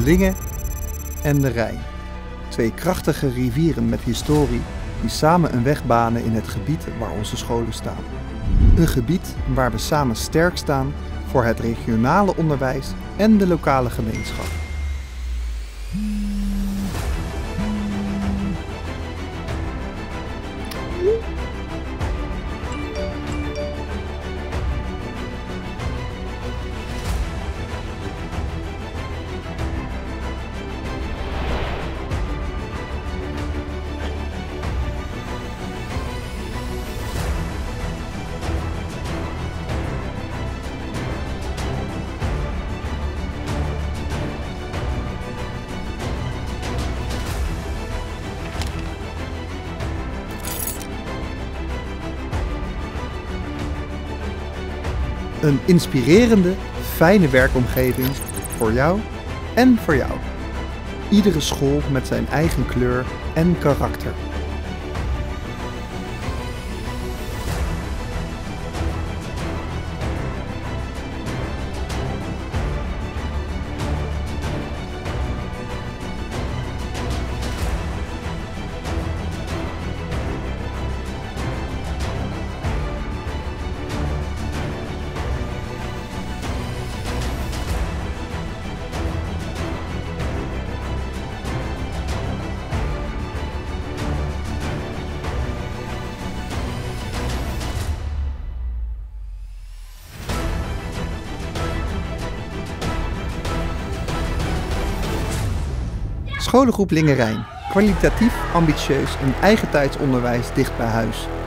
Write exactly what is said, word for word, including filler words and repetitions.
Linge en de Rijn. Twee krachtige rivieren met historie die samen een weg banen in het gebied waar onze scholen staan. Een gebied waar we samen sterk staan voor het regionale onderwijs en de lokale gemeenschap. Een inspirerende, fijne werkomgeving voor jou en voor jou. Iedere school met zijn eigen kleur en karakter. Scholengroep Linge Rijn. Kwalitatief, ambitieus en eigentijds onderwijs dicht bij huis.